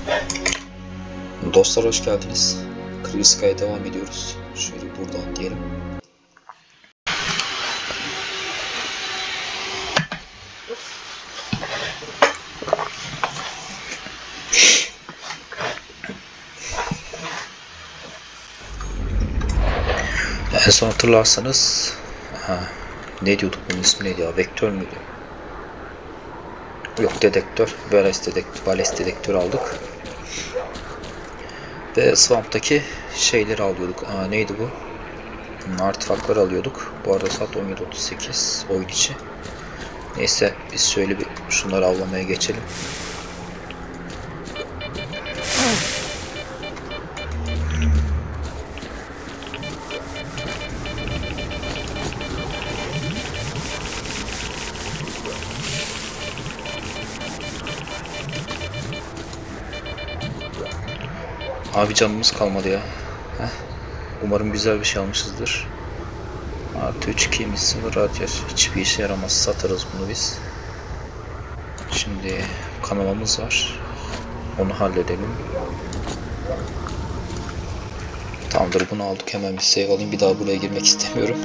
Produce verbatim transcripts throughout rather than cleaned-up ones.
Dostlar hoş geldiniz. Kriviska'ya devam ediyoruz. Şöyle buradan diyelim. En son hatırlarsanız ha, ne diyorduk, bunun ismi neydi ya? Vektör müydü? Yok, dedektör. Bales dedektör, Bales dedektör aldık. Ve Swamp'taki şeyleri alıyorduk. Aa, neydi bu? Artefaktları alıyorduk. Bu arada saat on yedi otuz sekiz oyun içi. Neyse biz şöyle bir şunları avlamaya geçelim. Abi canımız kalmadı ya. Heh. Umarım güzel bir şey almışızdır. Artı üç iki sıfır radyasyon. Hiçbir işe yaramaz. Satarız bunu biz. Şimdi kanamamız var. Onu halledelim. Tamamdır, bunu aldık. Hemen bir save alayım. Bir daha buraya girmek istemiyorum.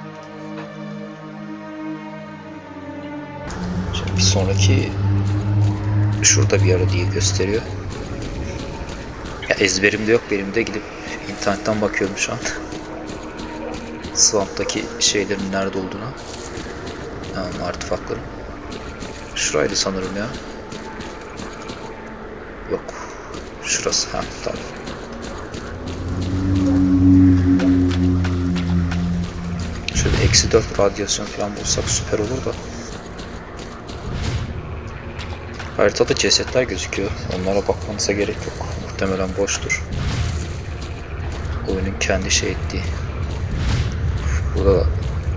Şimdi bir sonraki şurada bir yer diye gösteriyor. Ya ezberimde yok benim de, gidip internetten bakıyorum şu an. Swamp'taki şeylerin nerede olduğuna. Yani artefaktların. Şuraydı sanırım ya. Yok. Şurası. Ha, tamam. Şöyle eksi dört radyasyon falan bulsak süper olur da. Haritada cesetler gözüküyor. Onlara bakmanıza gerek yok. Muhtemelen boştur. Oyunun kendi şey ettiği. Burada da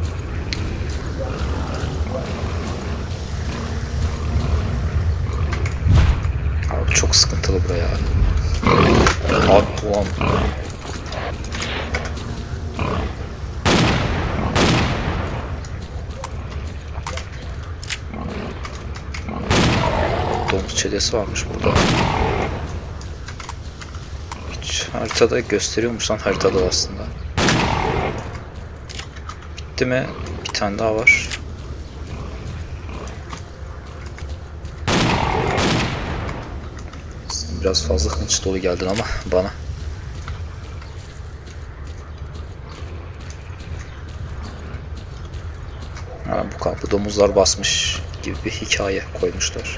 abi çok sıkıntılı buraya. Abi ulan. Domuz çetesi varmış burada. Hiç haritada gösteriyormuş lan, haritada aslında. Bitti mi? Bir tane daha var. Biraz fazla hınç dolu geldin ama bana. Ha, bu kampı domuzlar basmış gibi bir hikaye koymuşlar.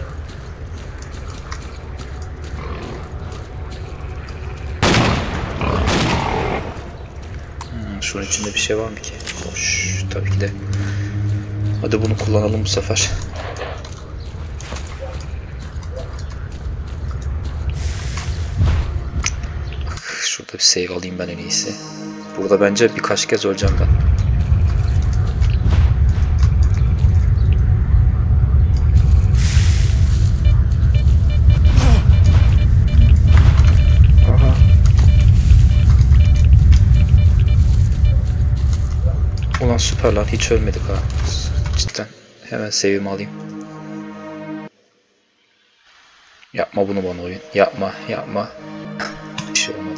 Hmm, şunun içinde bir şey var mı ki? Boş. Tabii ki de. Hadi bunu kullanalım bu sefer. Şurada bir save alayım ben en iyisi. Burada bence birkaç kez öleceğim ben. Aha. Ulan süper lan, hiç ölmedik ha. Cidden. Hemen save'imi alayım. Yapma bunu bana oyun. Yapma, yapma. Bir şey olmadı.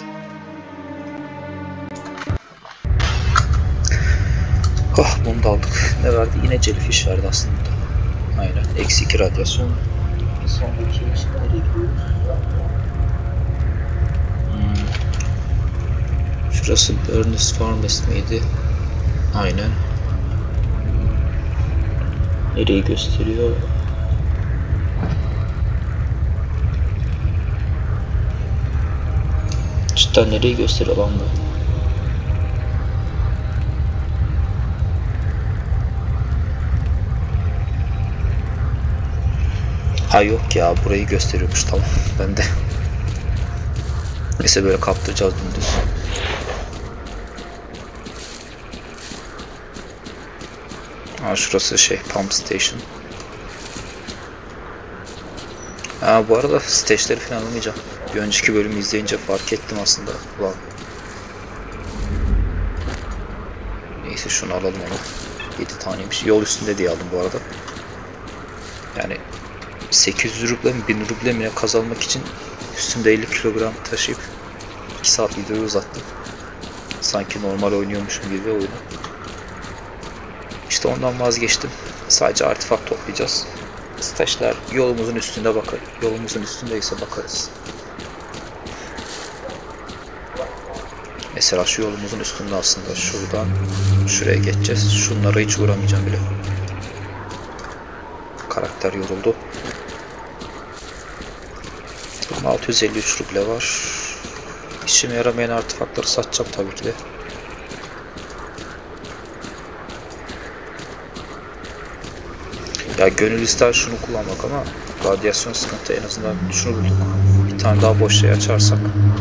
Oh, bunu da aldık. Ne verdi? Yine jellyfish verdi aslında. Aynen. Eksi iki radyasyon. Bir sonraki için nereye gidiyoruz? Hmm. Şurası Burns Farmers miydi? Aynen. Nereyi gösteriyor? Cidden nereyi gösteriyor lan bu? Ha yok ya, burayı gösteriyormuş, tamam. Ben de neyse, böyle kaptıracağız dümdüz. Ha, şurası şey, pump station. Ha, bu arada stage'leri falan almayacağım. Bir önceki bölümü izleyince fark ettim aslında. Ulan. Neyse şunu alalım onu. yedi taneymiş. Yol üstünde diye aldım bu arada. Yani sekiz yüz ruble mi bin ruble mi kazanmak için Üstümde elli kilogram taşıyıp iki saat videoyu uzattım. Sanki normal oynuyormuşum gibi oyunu. İşte ondan vazgeçtim. Sadece artifak toplayacağız. Staşlar yolumuzun üstünde bakar. Yolumuzun üstündeyse bakarız. Mesela şu yolumuzun üstünde aslında. Şuradan şuraya geçeceğiz. Şunlara hiç uğramayacağım bile. Karakter yoruldu. altı yüz elli üç ruble var. İşime yaramayan artefaktları satacağım tabii ki de. Ya gönül ister şunu kullanmak ama radyasyon sıkıntı, en azından şunu bulduk. Bir tane daha boş şey açarsak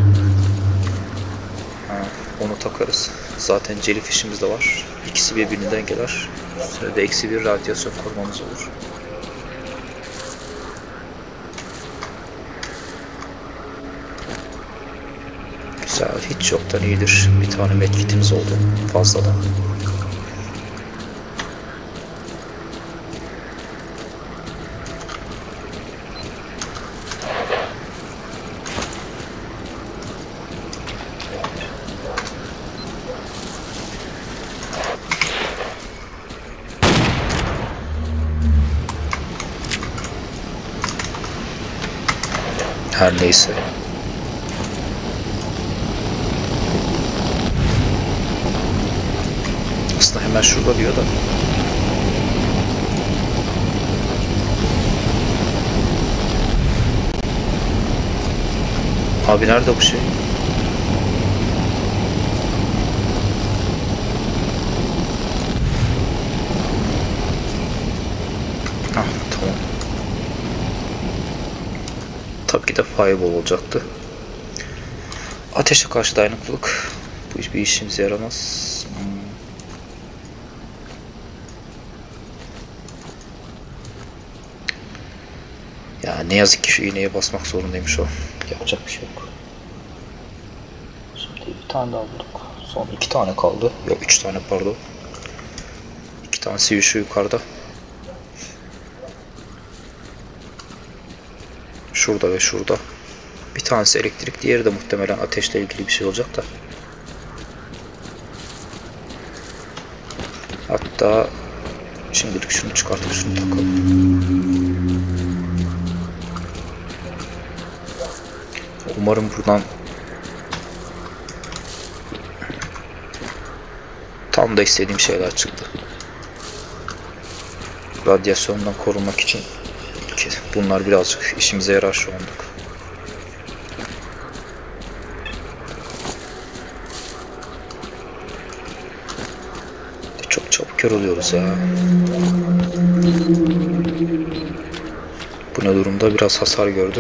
ha, onu takarız. Zaten jellyfish'imiz de var. İkisi birbirini dengeler. Üstüne de eksi bir radyasyon korumamız olur. Güzel, hiç yoktan iyidir. Bir tane medkitimiz oldu fazladan. Her neyse. Aslında hemen şurada diyor da. Abi nerede bu şey? Ah, tamam. Tabii ki de fireball olacaktı. Ateşe karşı dayanıklılık. Bu hiçbir işimize yaramaz. Hmm. Ya ne yazık ki şu iğneye basmak zorundaymış o. Yapacak bir şey yok. Şimdi bir tane daha bulduk. Son iki tane kaldı. Yok üç tane pardon. İki tanesi şu yukarıda. Şurada ve şurada. Bir tanesi elektrik, diğeri de muhtemelen ateşle ilgili bir şey olacak da. Hatta şimdilik şunu çıkartıp şunu takalım. Umarım buradan tam da istediğim şeyler çıktı. Radyasyondan korunmak için ki bunlar birazcık işimize yarar şu anlık. Çok çabuk kör oluyoruz ya. Bu ne durumda? Biraz hasar gördü.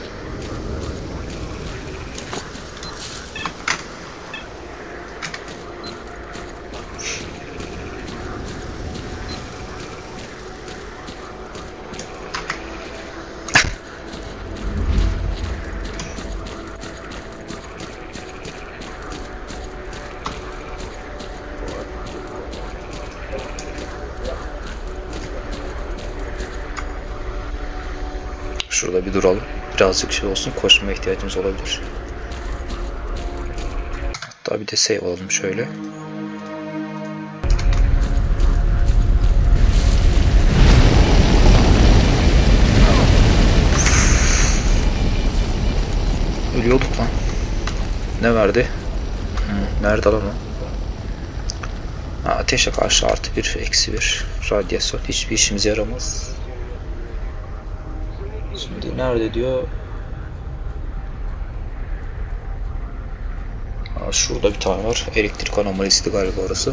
Şurada bir duralım. Birazcık şey olsun. Koşmaya ihtiyacımız olabilir. Hatta bir de save alalım şöyle. Ölüyorduk lan. Ne verdi? Hmm, nerede lan o? Ha, ateşe karşı artı bir, eksi bir. Radyasyon. Hiçbir işimize yaramaz. Şimdi nerede diyor? Aa, şurada bir tane var. Elektrik anomalisi galiba orası.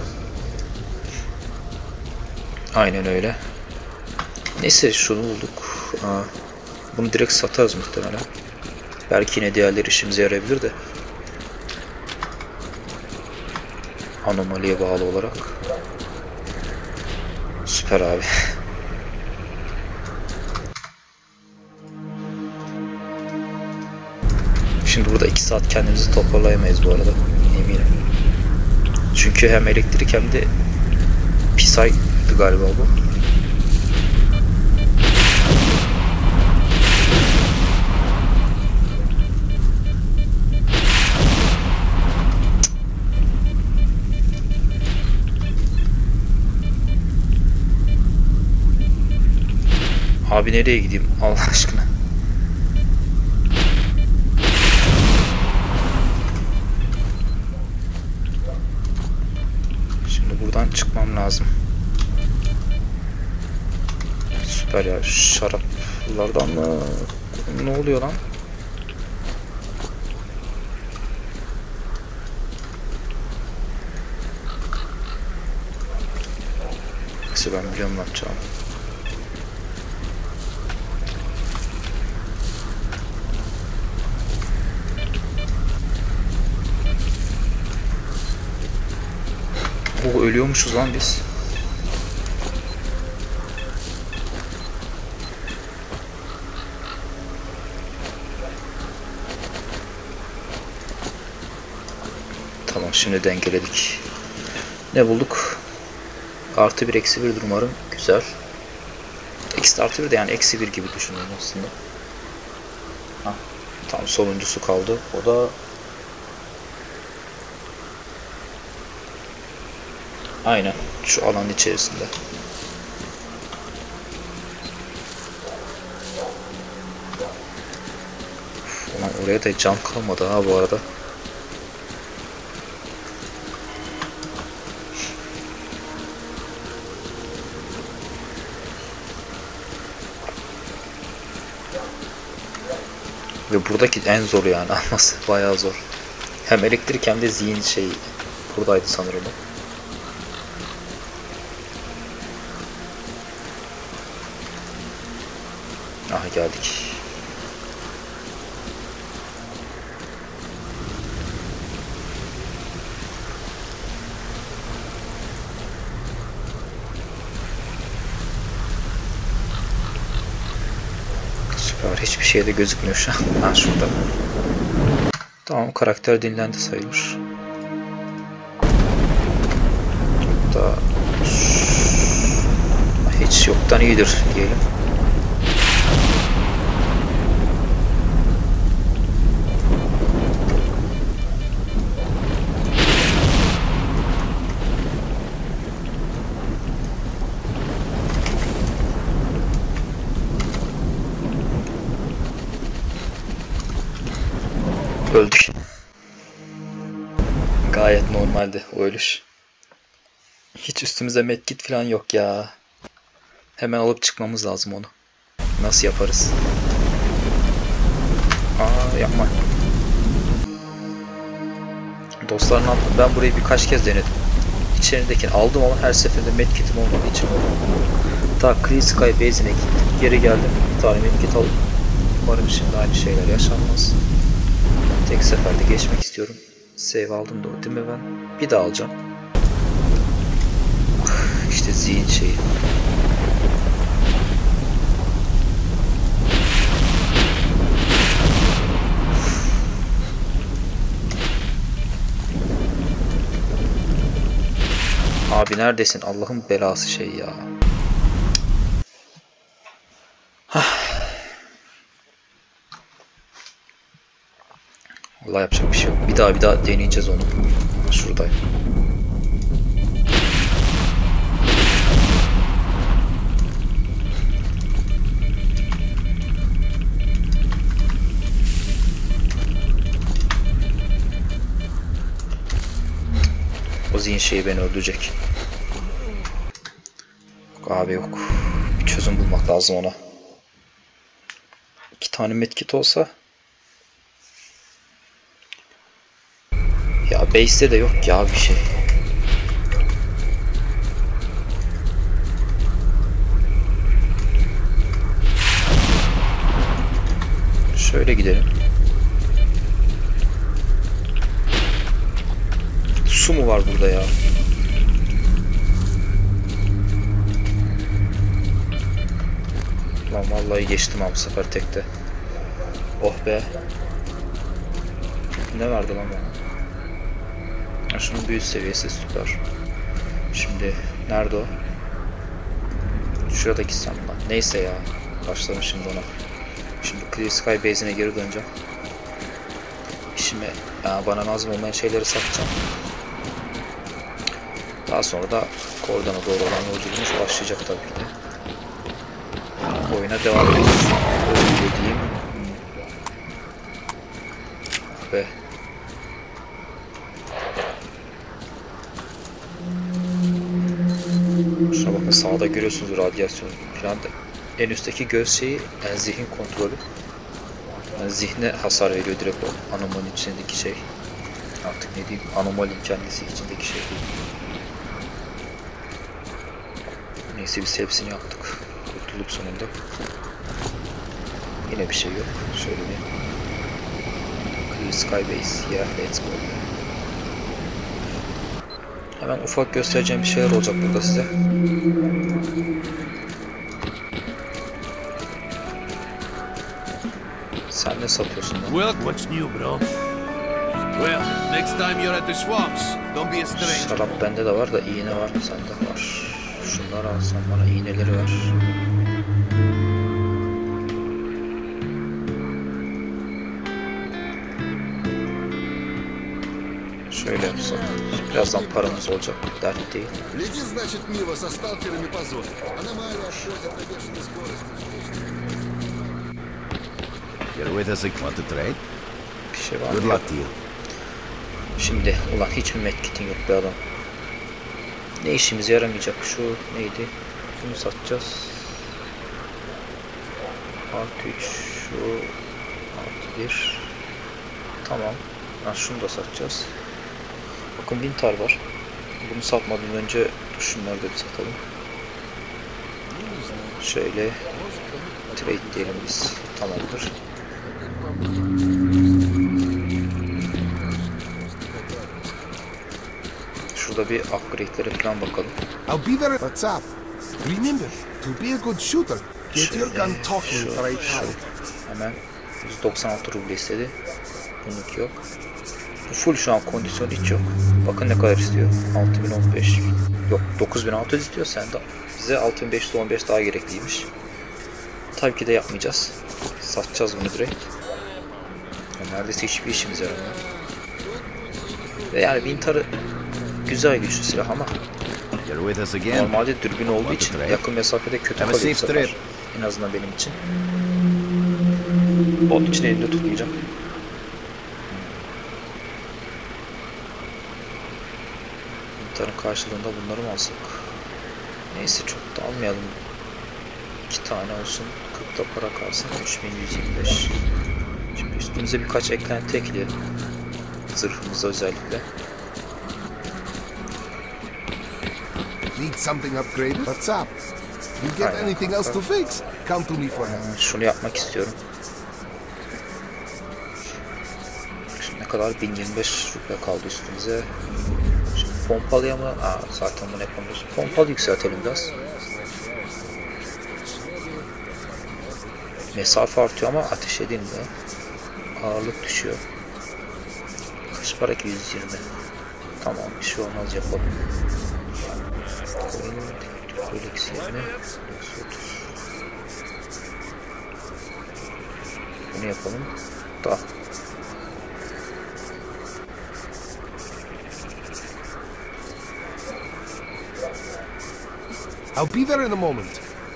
Aynen öyle. Neyse şunu bulduk. Aa, bunu direkt satarız muhtemelen. Belki yine diğerleri işimize yarayabilir de. Anomaliye bağlı olarak. Süper abi. Şimdi burada iki saat kendimizi toparlayamayız bu arada, eminim. Çünkü hem elektrik hem de Pisay'dı galiba bu. Abi nereye gideyim Allah aşkına? Şimdi buradan çıkmam lazım. Süper ya, şaraplardan mı? Ne oluyor lan? Neyse ben biliyorum ne yapacağım. Oo, ölüyormuşuz lan biz. Tamam, şimdi dengeledik. Ne bulduk? Artı bir eksi bir umarım. Güzel. Eksi artı bir de yani eksi bir gibi düşünüyorum aslında. Hah, tam sonuncusu kaldı. O da aynen şu alan içerisinde. Ulan oraya da cam kalmadı ha bu arada. Ve buradaki en zor yani alması bayağı zor. Hem elektrik hem de zihin şey buradaydı sanırım. Aha geldik. Süper, hiçbir şey de gözükmüyor şu an. Ha şurada. Tamam, karakter dinlendi sayılır. Da hiç yoktan iyidir diyelim. Öldük. Gayet normaldi o ölüş. Hiç üstümüze medkit falan yok ya. Hemen alıp çıkmamız lazım onu. Nasıl yaparız? Aa, yapma. Dostlar, ne yaptım? Ben burayı birkaç kez denedim. İçeridekini aldım ama her seferinde medkitim olmadığı için oldu. Ta Clear Sky Base'ine gittim. Geri geldim. Bir tane medkit aldım. Umarım şimdi aynı şeyler yaşanmaz. Tek seferde geçmek istiyorum. Save aldım da o değil mi ben? Bir daha alacağım. İşte zihin şeyi. Abi neredesin? Allah'ın belası şey ya. Vallahi yapacak bir şey yok. Bir daha bir daha deneyeceğiz onu. Şuradayım. O zihin şeyi beni öldürecek. Yok abi yok. Bir çözüm bulmak lazım ona. İki tane medkit olsa. Ya base'te de yok ya bir şey. Şöyle gidelim. Su mu var burada ya? Lan vallahi geçtim abi bu sefer tekte. Oh be. Ne vardı lan bana? Ha, şunun büyü seviyesi süper. Şimdi nerede o? Şurada gitsem lan. Neyse ya. Başladım şimdi ona. Şimdi Clear Sky Base'ine geri döneceğim. İşime ya, bana lazım olmayan şeyleri satacağım. Daha sonra da Kordan'a doğru olan yolculuğumuz başlayacak tabii ki de. oyuna devam edeceğiz. Öyle diyeyim. Ah be. Şuna bakın, sağda görüyorsunuz radyasyonu falan da. En üstteki göz şeyi yani zihin kontrolü. Yani zihne hasar veriyor direkt o anomalinin içindeki şey. Artık ne diyeyim, anomalinin kendisi içindeki şey değil. Neyse biz hepsini yaptık. Kurtulduk sonunda. Yine bir şey yok. Şöyle bir Clear Skybase. Yeah, let's go. Hemen ufak göstereceğim bir şeyler olacak burada size. Sen ne satıyorsun lan? Well, what's new, bro? Well, next time you're at the swamps, don't be a stranger. Şarap bende de var da iğne var, sende var. Şunları al, sen bana iğneleri ver. Şöyle yapsak. Birazdan paramız olacak, dert değil. Лети, значит, Мива со сталкерами позор. Аномалия ходит на бешеной скорости. You're with us, want to trade? Bir şey var Good mı? luck to you. Şimdi ulan hiç mi medkit'in yok be adam? Ne işimize yaramayacak şu neydi? Bunu satacağız. Artı üç şu artı bir. Tamam. Ha, şunu da satacağız. Bakın bin tar var. Bunu satmadan önce şunları da bir satalım. Şöyle trade diyelim biz. Tamamdır. Şurada bir upgrade'lere falan bakalım. I'll be there. What's up? Remember, to be a good shooter, get your gun talking Şu, right şu. out. Hemen yüz doksan altı ruble istedi. Bunluk yok. Bu full şu an, kondisyon hiç yok. Bakın ne kadar istiyor. altı bin on beş. Yok, dokuz bin altı yüz istiyor. Sen de bize altı bin beş yüz on beş daha gerekliymiş. Tabii ki de yapmayacağız. Satacağız bunu direkt. Yani neredeyse hiçbir işimiz yaramıyor. Ve yani Bintar'ı güzel, güçlü silah ama You're with us again? normalde dürbün olduğu için yakın mesafede kötü Have a kalıyor bu safe sefer. trip. En azından benim için. Onun için elimde tutmayacağım. Bintar'ın karşılığında bunları mı alsak? Neyse, çok da almayalım. İki tane olsun. kırkta para kalsın. üç bin yüz yirmi beş. Şimdi üstümüze birkaç eklenti ekleyelim. Zırhımıza özellikle. Need something upgraded? What's up? You get Aynen anything else to kanka. fix? Come to me for help. Ee, Şunu yapmak istiyorum. Şimdi ne kadar? bin yirmi beş ruble kaldı üstümüze. Şimdi pompalıya mı? Aa, zaten bunu yapamıyoruz. Pompalı yükseltelim biraz. Mesafe artıyor ama ateş edilmiyor. Ağırlık düşüyor. Kaç para ki? yüz yirmi. Tamam, bir şey olmaz, yapalım. Böyle eksi yirmi. Eksi otuz. Bunu yapalım. Da. I'll be there in a moment.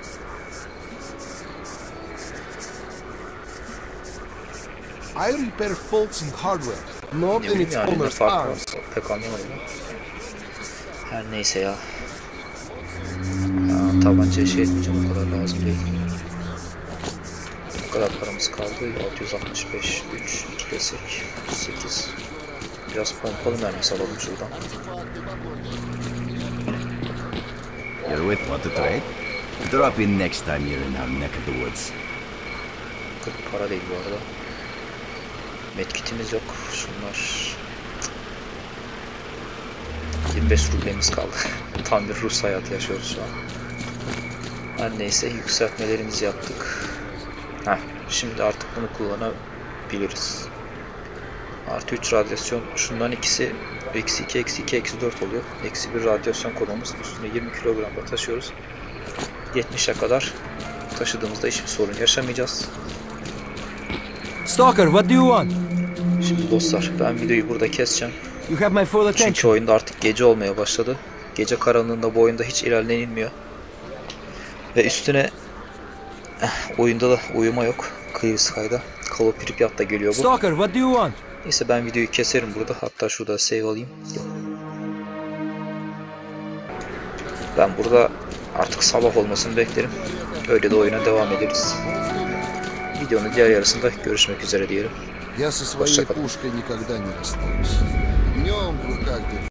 I repair faults in hardware, not Ne in bileyim its yani, ne owner's fark var? arms. Pek anlamadım. Her neyse ya. Ya tabancaya şey etmeyeceğim, o kadar lazım değil. Ne kadar paramız kaldı? altı yüz altmış beş, üç, iki desek, sekiz. Biraz pompalı mermisi alalım şuradan. You're with want to trade? Drop in next time you're in our neck of the woods. kırk para değil bu arada. Medkitimiz yok. Şunlar yirmi beş rublemiz kaldı. Tam bir Rus hayatı yaşıyoruz şu an. Her neyse, yükseltmelerimizi yaptık. Heh, şimdi artık bunu kullanabiliriz. Artı üç radyasyon. Şundan ikisi eksi iki, eksi iki, eksi dört oluyor. Eksi bir radyasyon konumuz. Üstüne yirmi kilogramda taşıyoruz. yetmişe kadar taşıdığımızda hiçbir sorun yaşamayacağız. Stalker, what do you want? Şimdi dostlar, ben videoyu burada keseceğim. You have my full attention. Çünkü oyunda artık gece olmaya başladı. Gece karanlığında bu oyunda hiç ilerlenilmiyor. Ve üstüne Oyunda da uyuma yok. Clear Sky'da. Call of Pripyat'ta geliyor bu. Stalker, what do you want? Neyse ben videoyu keserim burada. Hatta şurada save alayım. Ben burada artık sabah olmasını beklerim. Öyle de oyuna devam ederiz. Videonun diğer yarısında görüşmek üzere diyelim. Я со своей Hoşçakalın. пушкой никогда не расстаюсь. Днем в руках держу.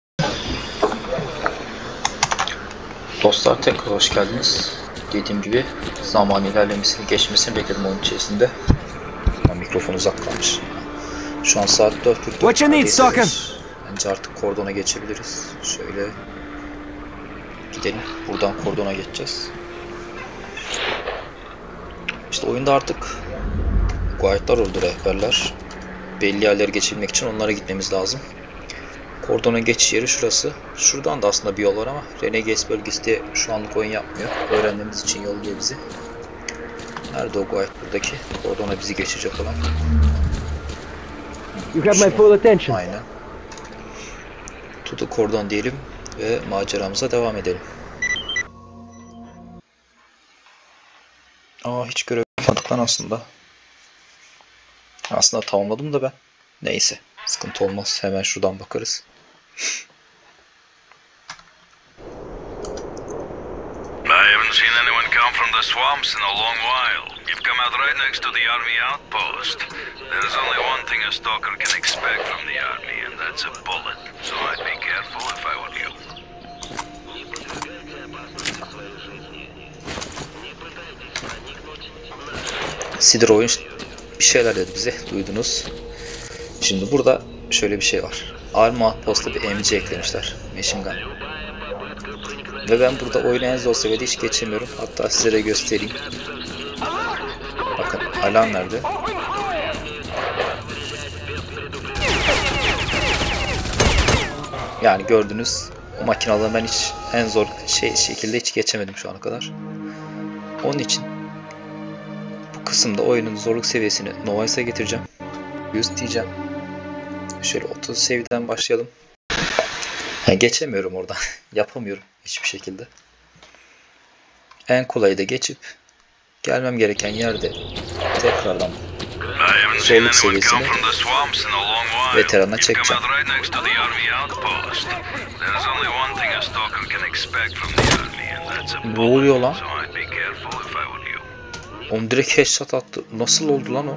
Dostlar tekrar hoş geldiniz. Dediğim gibi zaman ilerlemesini geçmesini bekledim onun içerisinde. Ama mikrofon uzak kalmış. Şu an saat dört kırk dört. What you need, Stalker? Bence artık kordona geçebiliriz. Şöyle gidelim. Buradan kordona geçeceğiz. İşte oyunda artık guide'lar oldu, rehberler. Belli yerlere geçebilmek için onlara gitmemiz lazım. Kordona geçiş yeri şurası. Şuradan da aslında bir yol var ama Renegades bölgesi diye şu anlık oyun yapmıyor. Öğrenmemiz için yolluyor bizi. Nerede o guide buradaki? Kordona bizi geçecek olan. You have my full attention. Aynen. To the kordon diyelim ve maceramıza devam edelim. Aa hiç görev yapmadık lan aslında. Aslında tamamladım da ben. Neyse. Sıkıntı olmaz. Hemen şuradan bakarız. I haven't seen anyone come from the swamps in a long while. You've come out right next to the army outpost. There's only one thing a stalker can expect from the army, and that's a bullet. So I'd be careful if I were you. Sidor oyun bir şeyler dedi bize. Duydunuz. Şimdi burada şöyle bir şey var. Army Outpost'a bir M G eklemişler. Machine Gun. Ve ben burada oyunu en zor seviyede hiç geçemiyorum. Hatta size de göstereyim. Bakın alarm nerede? Yani gördünüz. O makinaları ben hiç en zor şey şekilde hiç geçemedim şu ana kadar. Onun için bu kısımda oyunun zorluk seviyesini Novice'a getireceğim. yüz diyeceğim. Şöyle otuz seviyeden başlayalım. Ha, geçemiyorum oradan. Yapamıyorum hiçbir şekilde. En kolayı da geçip gelmem gereken yerde tekrardan zorluk seviyesini veterana çekeceğim. Ne oluyor lan? Oğlum direkt headshot attı. Nasıl oldu lan o?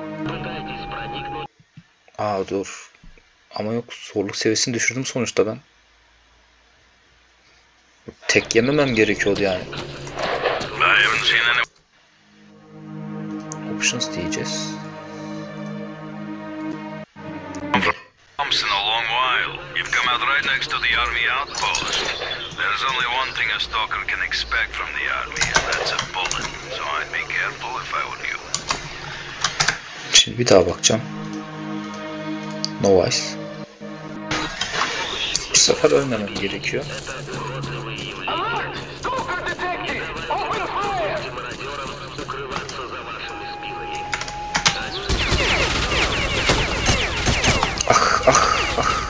Aa dur. Ama yok, zorluk seviyesini düşürdüm sonuçta ben. Tek yememem gerekiyordu yani. Options diyeceğiz. In a long while, you've come out right next to the army outpost. There's only one thing a stalker can expect from the army, and that's a bullet. So I'd be careful if I were you. Şimdi bir daha bakacağım. Novice. Bu sefer ölmemem gerekiyor. Ah ah ah.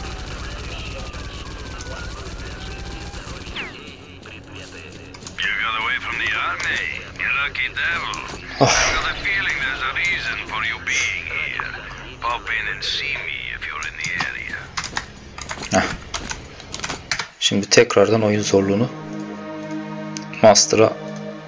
You got away from the army, you lucky devil. Oh. I've got a feeling there's a reason for you being here. Pop in and see me if you're in the area. Heh. Şimdi tekrardan oyun zorluğunu Master'a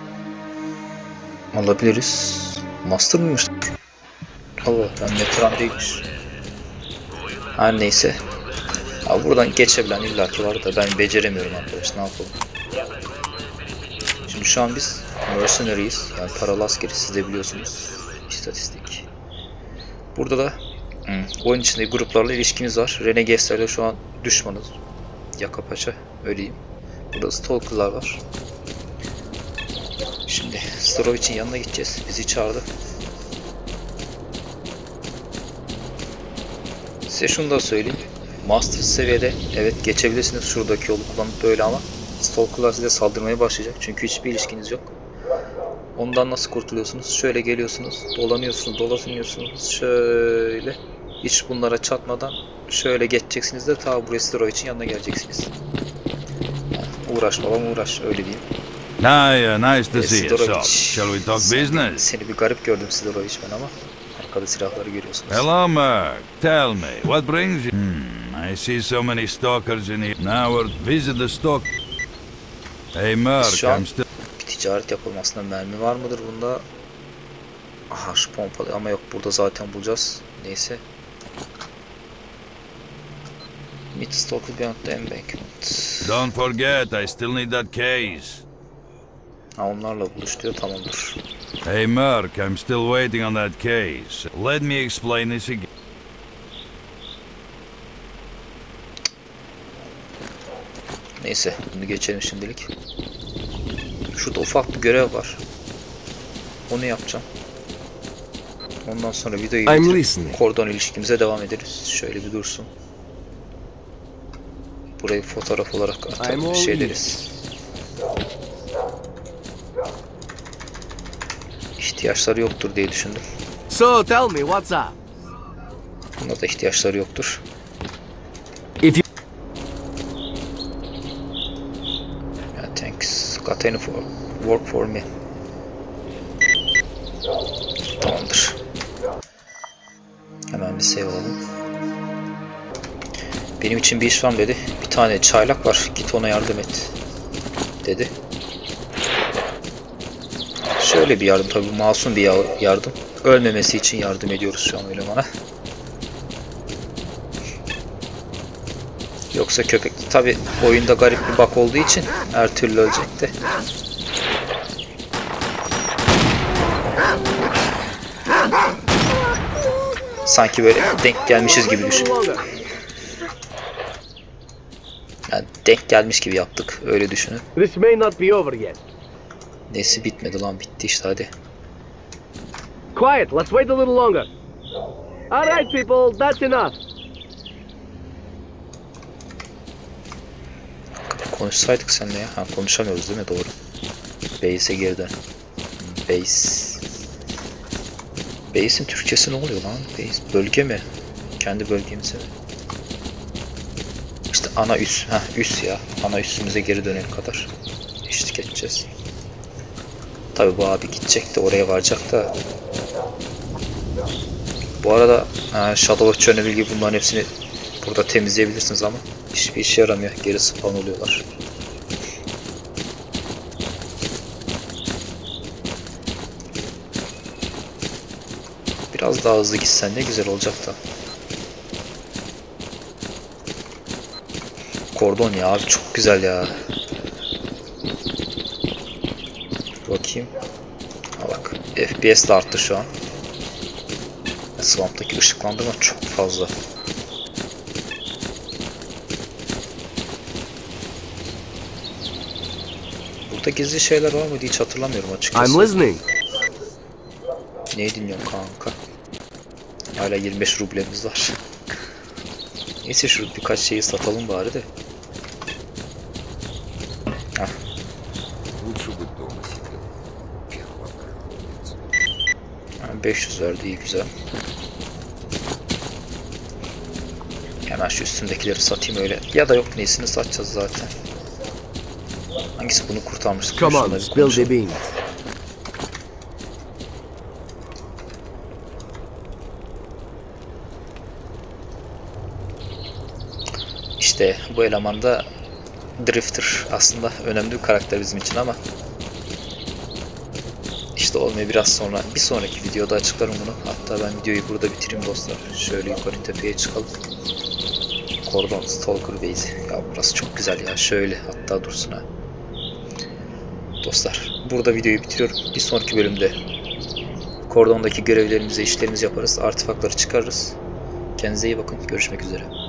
alabiliriz. Master mıymış? Allah, ben veteran değilmiş. Her neyse. Abi buradan geçebilen illaki var da ben beceremiyorum arkadaş, ne yapalım. Şimdi şu an biz mercenary'yiz, yani paralı askeri, siz de biliyorsunuz. İstatistik. Burada da hmm, oyun içindeki gruplarla ilişkimiz var. Renegades'lerle şu an düşmanız. Yaka paça, öyleyim. Burada Stalker'lar var. Şimdi Storovic'in yanına gideceğiz. Bizi çağırdı. Size şunu da söyleyeyim. Master seviyede evet geçebilirsiniz şuradaki yolu kullanıp böyle, ama Stalker'lar size saldırmaya başlayacak. Çünkü hiçbir ilişkiniz yok. Ondan nasıl kurtuluyorsunuz? Şöyle geliyorsunuz, dolanıyorsunuz, dolanıyorsunuz. Şöyle hiç bunlara çatmadan şöyle geçeceksiniz de ta buraya Storovic'in yanına geleceksiniz. Yani uğraş babam uğraş, öyle diyeyim. Hiya, nice to E, see you. So, Sidorovic. shall we talk business? Seni bir garip gördüm Sidorovic ben ama. Arkada silahları görüyorsunuz. Hello, Merc. Tell me, what brings you? Hmm, I see so many stalkers in here. Now we'll visit the stalk. Hey, Merc, Şu an I'm still... bir ticaret yapılmasında mermi var mıdır bunda? Aha şu pompalı ama yok burada zaten bulacağız. Neyse. Meet stalker beyond the embankment. Don't forget, I still need that case. Ha onlarla buluş diyor, tamamdır. Hey, Merc, I'm still waiting on that case. Let me explain this again. Neyse bunu geçelim şimdilik. Şurada ufak bir görev var. Onu yapacağım. Ondan sonra videoyu I'm bitirip listening. kordon ilişkimize devam ederiz. Şöyle bir dursun. Burayı fotoğraf olarak I'm atalım, all şey deriz. İhtiyaçları yoktur diye düşündüm. So tell me, what's up? Buna da ihtiyaçları yoktur. If you Yeah, thanks. Got any for work for me. Tamamdır. Hemen bir save alalım. Benim için bir iş var mı dedi. Bir tane çaylak var. Git ona yardım et. Dedi. Şöyle bir yardım, tabii masum bir yardım. Ölmemesi için yardım ediyoruz şu an elemana. Yoksa köpek tabii oyunda garip bir bug olduğu için her türlü ölecekti. Sanki böyle denk gelmişiz gibi düşün. Yani denk gelmiş gibi yaptık, öyle düşünün. This may not be over yet. Nesi bitmedi lan, bitti işte, hadi. Quiet, let's wait a little longer. All right, people, that's enough. Konuşsaydık seninle ya. Ha, konuşamıyoruz değil mi? Doğru. Base'e geri dön. Base. Base'in Türkçesi ne oluyor lan? Base. Bölge mi? Kendi bölgemize mi? İşte ana üs. Ha, üs ya. Ana üssümüze geri dönene kadar eşlik edeceğiz. Tabi bu abi gidecek de oraya varacak da. Bu arada ha, Shadow of Chernobyl gibi bunların hepsini burada temizleyebilirsiniz ama hiçbir işe yaramıyor. Geri spawn oluyorlar. Biraz daha hızlı gitsen ne güzel olacak da. Kordon ya abi, çok güzel ya. Bakayım. Ha bak, F P S de arttı şu an. Swamp'taki ışıklandırma çok fazla. Burada gizli şeyler var mıydı hiç hatırlamıyorum açıkçası. I'm listening. Neyi dinliyorum kanka? Hala yirmi beş rublemiz var. Neyse şu birkaç şeyi satalım bari de. Hah. Лучше быть дома себе. Первого проходит. Yani beş yüz verdi, iyi güzel. Hemen şu üstündekileri satayım öyle. Ya da yok, neyisini satacağız zaten. Hangisi bunu kurtarmıştık? Come Şununla on, bir spill the konuşalım. beans. İşte bu eleman da Drifter. Aslında önemli bir karakter bizim için ama işte olmuyor, biraz sonra bir sonraki videoda açıklarım bunu. Hatta ben videoyu burada bitireyim dostlar. Şöyle yukarı tepeye çıkalım. Kordon Stalker Base. Ya burası çok güzel ya. Şöyle hatta dursun ha. Dostlar burada videoyu bitiriyorum. Bir sonraki bölümde Kordon'daki görevlerimizi, işlerimizi yaparız. Artefaktları çıkarırız. Kendinize iyi bakın. Görüşmek üzere.